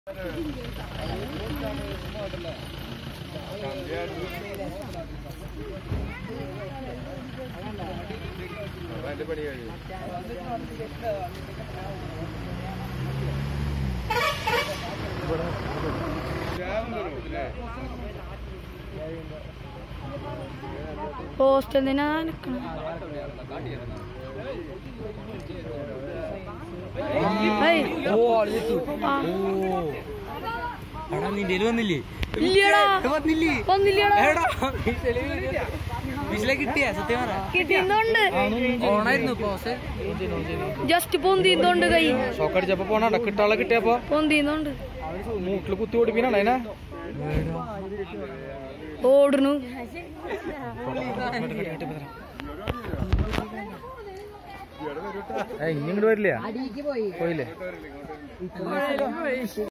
Post എന്തിനാ നിക്കണം? വന്നില്ലേ? മിഷലെ കിട്ടിയ സത്യം കിട്ടിയുണ്ട്. ഓണായിരുന്നു ജസ്റ്റ് പൊന്തിന്നുണ്ട് കൈ ഷോക്കടിച്ചപ്പോ പോണ കിട്ടാളെ കിട്ടിയപ്പോ പൊന്തിന്നുണ്ട്. മൂട്ടില് കുത്തി ഓടിപ്പിനാണ് അതിനെ ഓടുന്നു. ഇങ്ങോട്ട് വരില്ല പോയില്ലേ?